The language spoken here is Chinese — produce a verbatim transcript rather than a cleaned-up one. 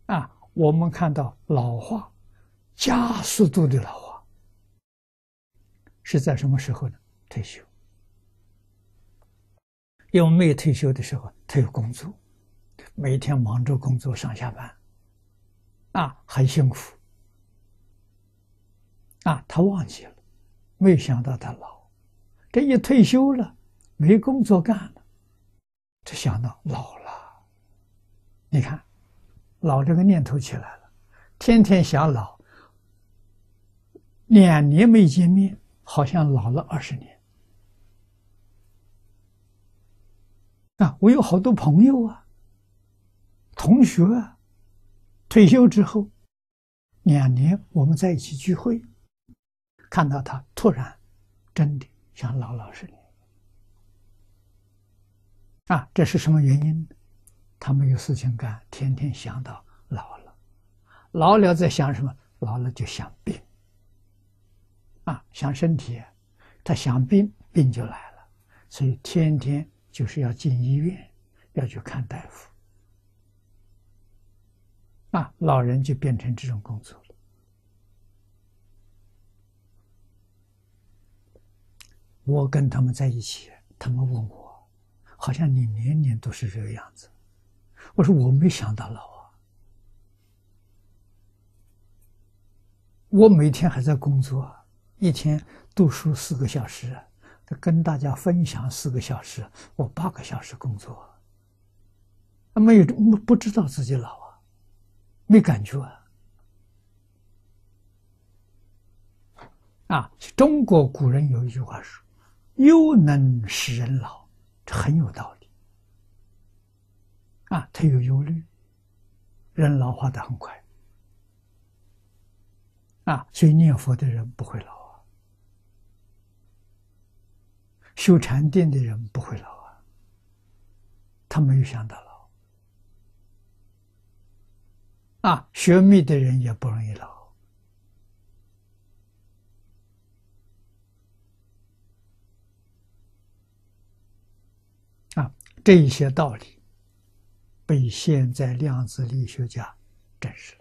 啊，我们看到老化，加速度的老化，是在什么时候呢？退休。因为没退休的时候，他有工作，每天忙着工作上下班，啊，很辛苦，啊，他忘记了，没想到他老，这一退休了，没工作干了，就想到老了。你看，老这个念头起来了，天天想老，两年没见面，好像老了二十年。啊，我有好多朋友啊，同学啊，退休之后，两年我们在一起聚会，看到他突然真的像老老实年。啊，这是什么原因？他没有事情干，天天想到老了，老了在想什么？老了就想病。啊，想身体，他想病，病就来了，所以天天就是要进医院，要去看大夫。啊，老人就变成这种工作了。我跟他们在一起，他们问我，好像你年年都是这个样子。我说我没想到老啊，我每天还在工作，一天读书四个小时，跟大家分享四个小时，我八个小时工作，没有不知道自己老啊，没感觉啊。啊，中国古人有一句话说：“忧能使人老”，这很有道理。啊，他有忧虑，人老化的很快。啊，所以念佛的人不会老啊，修禅定的人不会老啊，他没有想到老。啊，学密的人也不容易老。啊，这一些道理被现在量子力学家证实了。